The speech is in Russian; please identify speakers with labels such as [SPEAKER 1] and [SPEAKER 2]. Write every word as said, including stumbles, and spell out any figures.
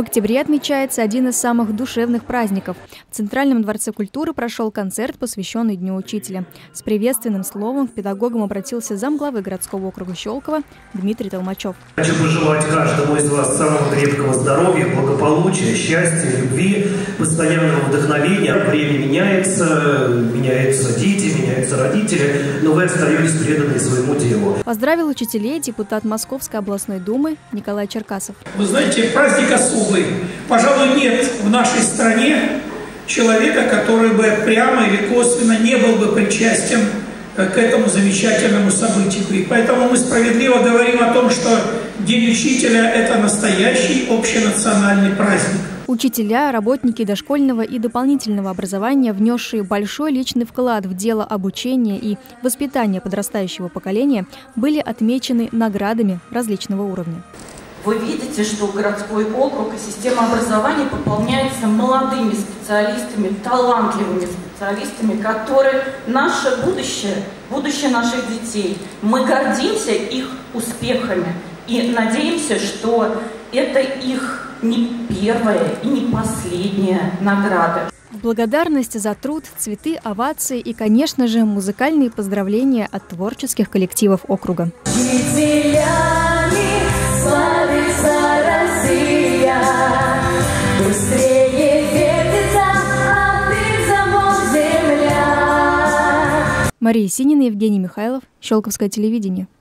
[SPEAKER 1] октябре отмечается один из самых душевных праздников. В Центральном дворце культуры прошел концерт, посвященный Дню учителя. С приветственным словом к педагогам обратился замглавы городского округа Щелково Дмитрий Толмачев.
[SPEAKER 2] Хочу пожелать каждому из вас самого крепкого здоровья, благополучия, счастья, любви, постоянного вдохновения. Время меняется, меняются дети, меняются родители, но вы остаетесь преданы своему делу.
[SPEAKER 1] Поздравил учителей депутат Московской областной думы Николай Черкасов.
[SPEAKER 3] Вы знаете, праздник особый. Пожалуй, нет в нашей стране человека, который бы прямо или косвенно не был бы причастен к этому замечательному событию. И поэтому мы справедливо говорим о том, что День учителя – это настоящий общенациональный праздник.
[SPEAKER 1] Учителя, работники дошкольного и дополнительного образования, внесшие большой личный вклад в дело обучения и воспитания подрастающего поколения, были отмечены наградами различного уровня.
[SPEAKER 4] Вы видите, что городской округ и система образования пополняется молодыми специалистами, талантливыми специалистами, которые наше будущее, будущее наших детей. Мы гордимся их успехами и надеемся, что это их не первая и не последняя награда.
[SPEAKER 1] В благодарность за труд, цветы, овации и, конечно же, музыкальные поздравления от творческих коллективов округа. Мария Синина, Евгений Михайлов, Щелковское телевидение.